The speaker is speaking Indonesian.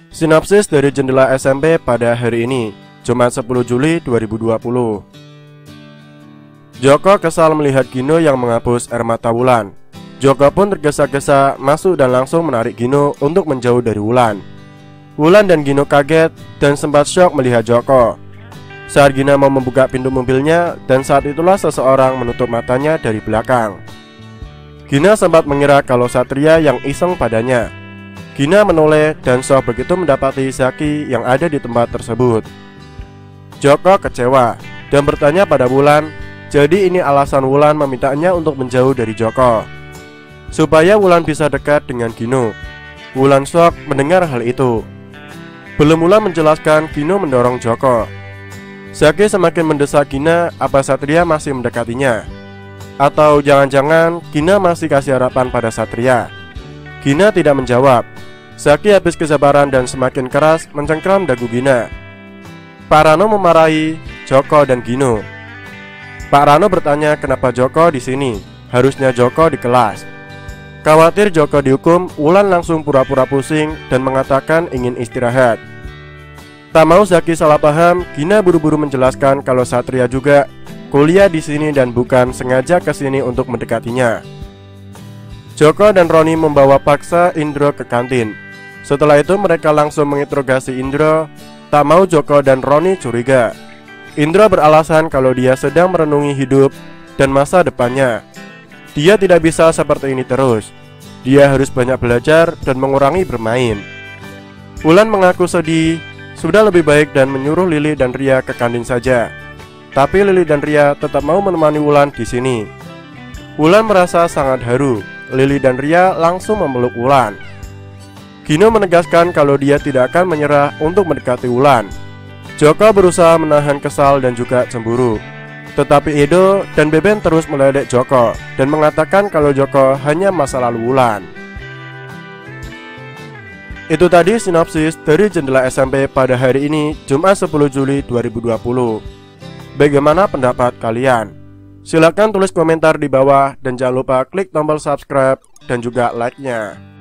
Sinopsis dari Jendela SMP pada hari ini, Jumat 10 Juli 2020. Joko kesal melihat Gino yang menghapus air mata Wulan. Joko pun tergesa-gesa masuk dan langsung menarik Gino untuk menjauh dari Wulan. Wulan dan Gino kaget dan sempat syok melihat Joko. Saat Gina mau membuka pintu mobilnya, dan saat itulah seseorang menutup matanya dari belakang. Gina sempat mengira kalau Satria yang iseng padanya. Gina menoleh dan shock begitu mendapati Zaki yang ada di tempat tersebut. Joko kecewa dan bertanya pada Wulan, jadi ini alasan Wulan memintanya untuk menjauh dari Joko, supaya Wulan bisa dekat dengan Gino. Wulan shock mendengar hal itu. Belum Wulan menjelaskan, Gino mendorong Joko. Zaki semakin mendesak Gina, apa Satria masih mendekatinya? Atau jangan-jangan Gina masih kasih harapan pada Satria? Gina tidak menjawab. Zaki habis kesabaran dan semakin keras mencengkram dagu Gina. Pak Rano memarahi Joko dan Gino. Pak Rano bertanya kenapa Joko di sini, harusnya Joko di kelas. Khawatir Joko dihukum, Wulan langsung pura-pura pusing dan mengatakan ingin istirahat. Tak mau Zaki salah paham, Gina buru-buru menjelaskan kalau Satria juga kuliah di sini dan bukan sengaja ke sini untuk mendekatinya. Joko dan Roni membawa paksa Indro ke kantin. Setelah itu mereka langsung menginterogasi Indro. Tak mau Joko dan Roni curiga. Indro beralasan kalau dia sedang merenungi hidup dan masa depannya. Dia tidak bisa seperti ini terus. Dia harus banyak belajar dan mengurangi bermain. Wulan mengaku sedih. Sudah lebih baik dan menyuruh Lili dan Ria ke kantin saja. Tapi Lili dan Ria tetap mau menemani Wulan di sini. Wulan merasa sangat haru. Lili dan Ria langsung memeluk Wulan. Gino menegaskan kalau dia tidak akan menyerah untuk mendekati Wulan. Joko berusaha menahan kesal dan juga cemburu. Tetapi Edo dan Beben terus meledek Joko dan mengatakan kalau Joko hanya masa lalu Wulan. Itu tadi sinopsis dari Jendela SMP pada hari ini, Jumat 10 Juli 2020. Bagaimana pendapat kalian? Silahkan tulis komentar di bawah dan jangan lupa klik tombol subscribe dan juga like-nya.